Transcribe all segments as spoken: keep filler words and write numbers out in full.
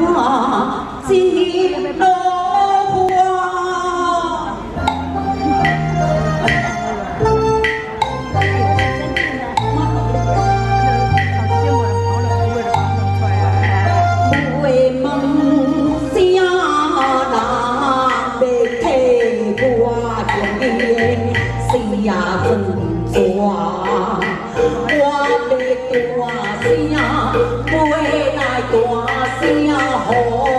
金罗花。为梦想那被替我用是呀分抓。 大声，回来大声吼！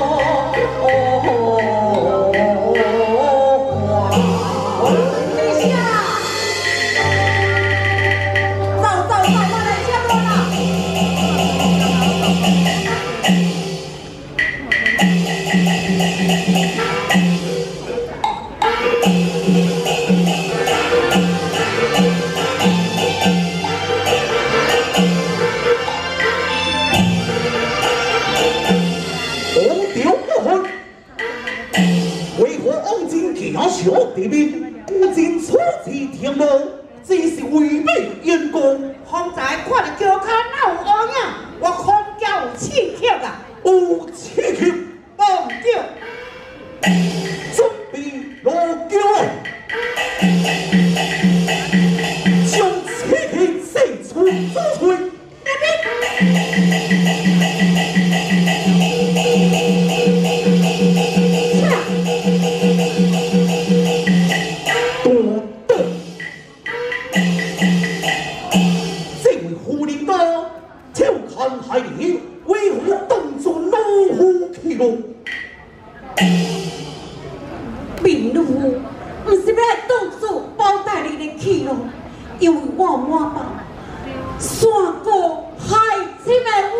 你下，走走走，我来接我啦！小弟们，不仅出自天路，这是违背员工。方才看到脚卡哪有乌影，我看叫有刺激啊！有刺激，放掉，准备落脚啊！将刺激射出左腿。那边。 海里为何当作老虎去了？民女不是要来当作包大人的去了，因为我满帮山过海深的。